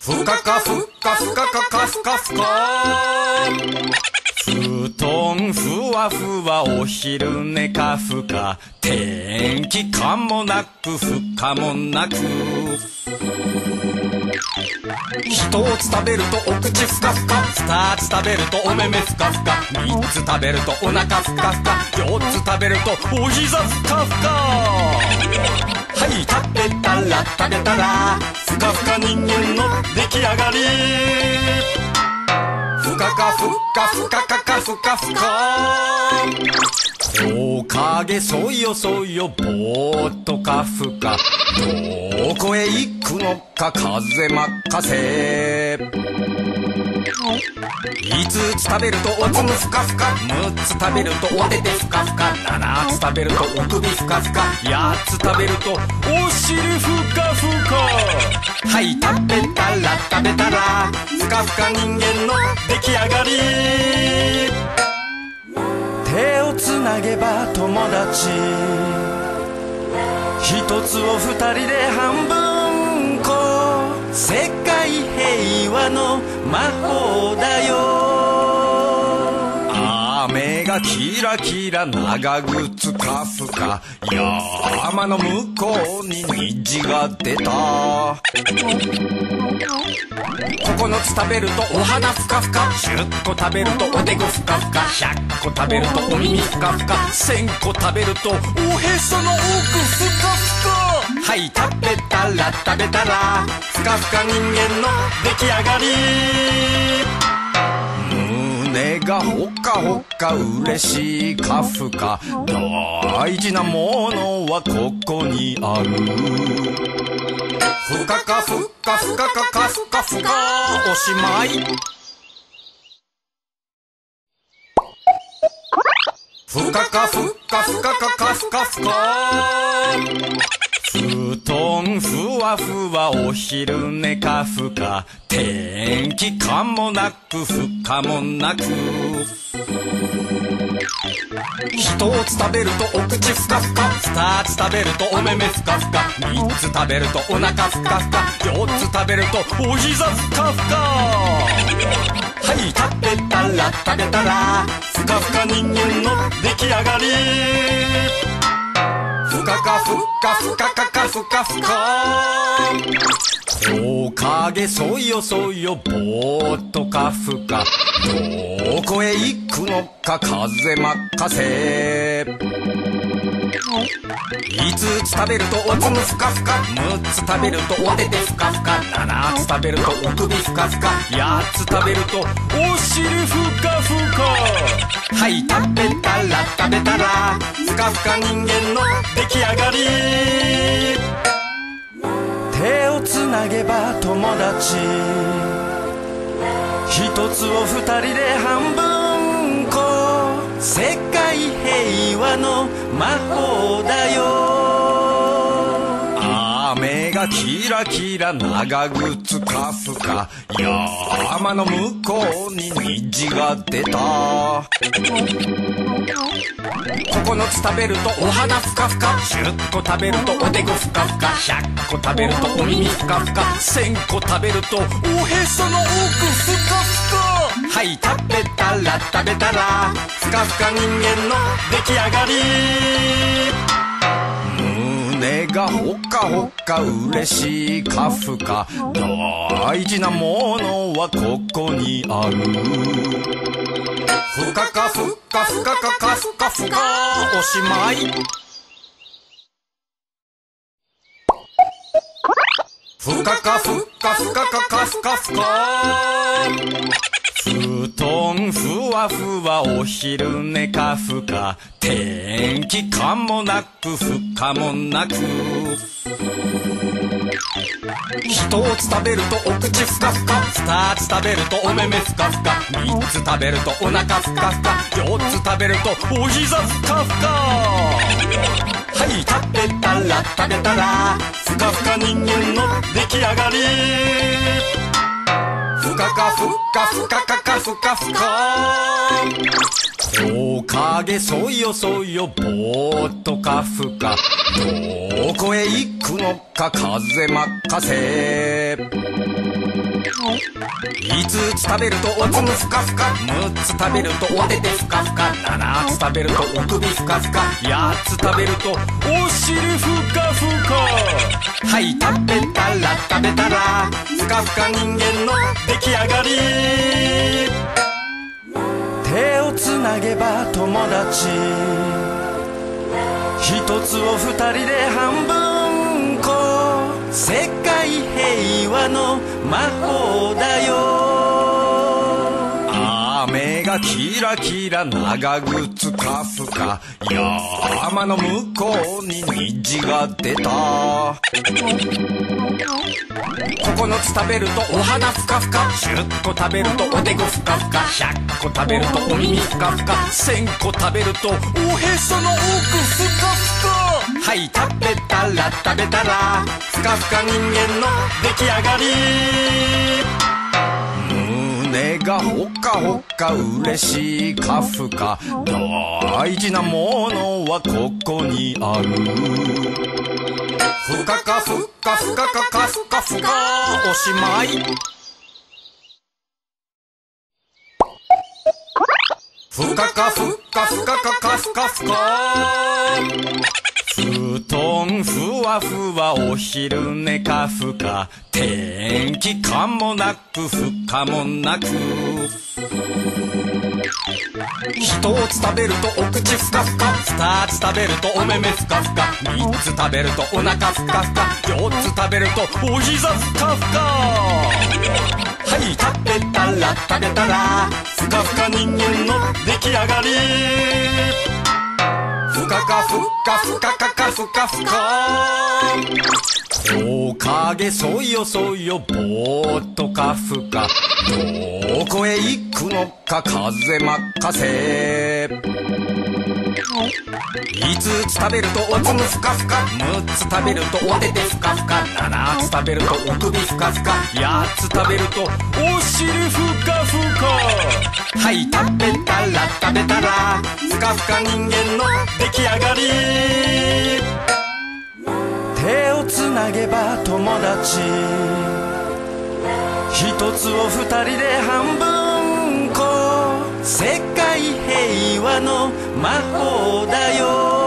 ふかかふかふかかかふかふか。布団ふわふわお昼寝かふか。天気かもなく不可もなく。一つ食べるとお口ふかふか。二つ食べるとお目目ふかふか。三つ食べるとお腹ふかふか。四つ食べるとお膝ふかふか。はい、食べたらふかふか人間の出来上がり。ふかかふかふかかかふかふか。木陰そよそよぼーっとかふか。どこへ行くのか風任せ。5つ食べるとおつむふかふか。6つ食べるとおててふかふか。7つ食べるとお首ふかふか。8つ食べるとお尻ふかふか。はい、食べたらふかふか人間の出来上がり。手をつなげば友達。一つを二人で半分こ。世界平和の魔法だよ。雨がキラキラ長靴かふか。山の向こうに虹が出た。9つ食べるとお鼻ふかふか。10個食べるとおでこふかふか。100個食べるとお耳ふかふか。1000個食べるとおへその奥ふかふか。はい、食べたらふかふか人間の出来上がり。胸がほかほか嬉しいかふか。大事なものはここにある。ふかかふかふかかかふかふか。おしまい。ふかかふかふかかかふかふか。布団ふわふわお昼寝かふか。天気かもなく不可もなく。一つ食べるとお口ふかふか。二つ食べるとお目目ふかふか。三つ食べるとお腹ふかふか。四つ食べるとお膝ふかふか。はい、食べたらふかふか人間の出来上がり。ふかかふかふかかかふかふか。木陰そよそよぼーっとかふか。どこへ行くのか風任せ。5つ食べるとおつむふかふか。6つ食べるとおててふかふか。7つ食べるとお首ふかふか。8つ食べるとお尻ふかふか。はい、食べたらふかふか人間の出来上がり。手をつなげば友達。一つを二人で半分こ。世界平和の魔法だよ。雨がキラキラ長靴かふか。山の向こうに虹が出た。9つ食べるとお鼻ふかふか。10個食べるとおでこふかふか。100個食べるとお耳ふかふか。1000個食べるとおへその奥ふかふか。はい、食べたらふかふか人間の出来上がり。胸がほかほか嬉しいかふか。大事なものはここにある。ふかかふかふかかかふかふか。おしまい。ふかかふかふかかかふかふか。布団ふわふわお昼寝かふか。天気かもなく不可もなく。一つ食べるとお口ふかふか。二つ食べるとお目目ふかふか。三つ食べるとお腹ふかふか。四つ食べるとお膝ふかふか。はい、食べたらふかふか人間の出来上がり。ふかかふかふかかかふかふか。木陰そよそよぼーっとかふか。どこへ行くのか風任せ。 5つ食べるとおつむふかふか、6つ食べるとおててふかふか、7つ食べるとお首ふかふか、8つ食べるとお尻ふかふか。はい、食べたら食べたらふかふか人間の出来上がり。手をつなげば友達、一つを二人で半分こ、世界平和の魔法だよ。目がキラキラ長靴かふか、山の向こうに虹が出た。9つ食べるとお花ふかふか、10個食べるとおでこふかふか、100個食べるとお耳ふかふか、1000個食べるとおへその奥ふかふか。はい、食べたら食べたらふかふか人間の出来上がり。胸がほかほか嬉しいかふか、大事なものはここにある。ふかかふかふかかかふかふか、おしまい。ふかかふかふかかかふかふか。布団ふわふわお昼寝かふか、天気かもなく不可もなく。1つ食べるとお口ふかふか、2つ食べるとお目目ふかふか、3つ食べるとお腹ふかふか、4つ食べるとお膝ふかふか。はい、食べたら食べたらふかふか人間の出来上がり。ふかかふかふかかかふかふか。木陰そよそよぼーっとかふか、どこへ行くのか風任せ。5つ食べるとおつむふかふか、6つ食べるとおててふかふか、7つ食べるとお首ふかふか、8つ食べるとお尻ふかふか。はい、食べたら食べたらふかふか人間の出来上がり。手をつなげば友達、一つを二人で半分こ、世界平和の魔法だよ。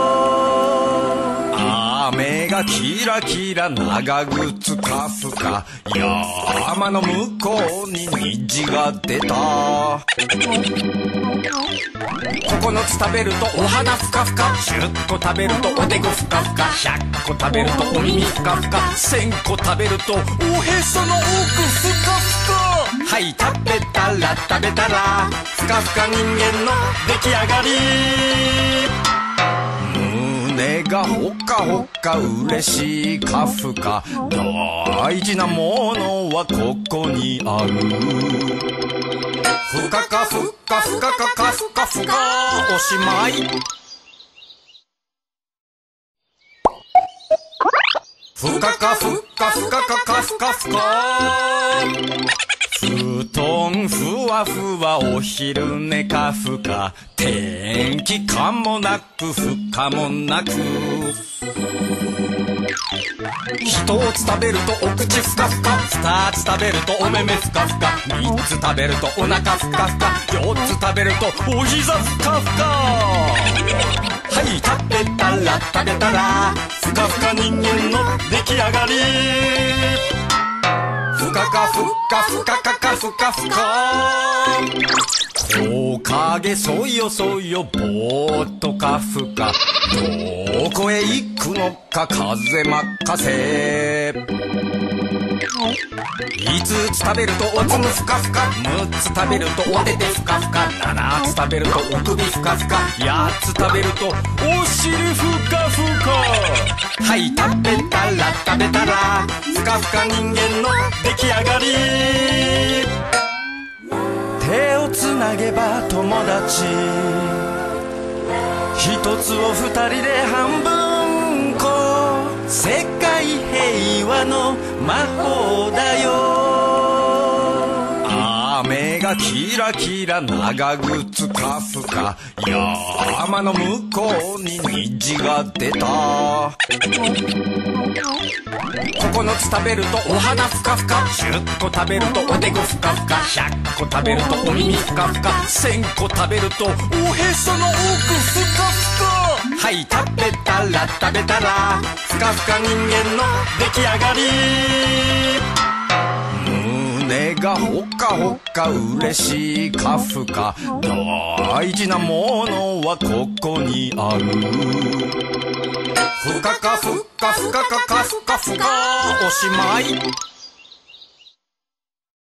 目がキラキラ長靴かふか、山の向こうに虹が出た。9つ食べるとお花ふかふか、10個食べるとおでこふかふか、100個食べるとお耳ふかふか、1000個食べるとおへその奥ふかふか。はい、食べたら食べたらふかふか人間の出来上がり。胸がほかほか嬉しいかふか、大事なものはここにある。ふかかふかふかかかふかふか、おしまい。ふかかふかふかかかふかふか。布団ふわふわお昼寝かふか、天気かもなく不可もなく。1つ食べるとお口ふかふか、2つ食べるとお目目ふかふか、3つ食べるとお腹ふかふか、4つ食べるとお膝ふかふか。はい、食べたら食べたらふかふか人間の出来上がり。ふかかふかふかかかふかふか。木陰そよそよぼーっとかふか、どこへ行くのか風任せ。5つ食べるとおつむふかふか、6つ食べるとおててふかふか、7つ食べるとお首ふかふか、8つ食べるとお尻ふかふか。はい、食べたら食べたらふかふか人間の出来上がり。手をつなげば友達、一つを二人で半分こ、世界平和の魔法だよ。目がかキラキラ長靴カフカ山の向こうに虹が出た9つ食べるとお花ふかふか10個食べるとおでこふかふか100個食べるとお耳ふかふか1000個食べるとおへその奥ふかふかはい食べたらふかふか人間の出来上がり胸がほかほか嬉しいカフカ大事なものはここにあるふかかふかふかかかふかふかおしまい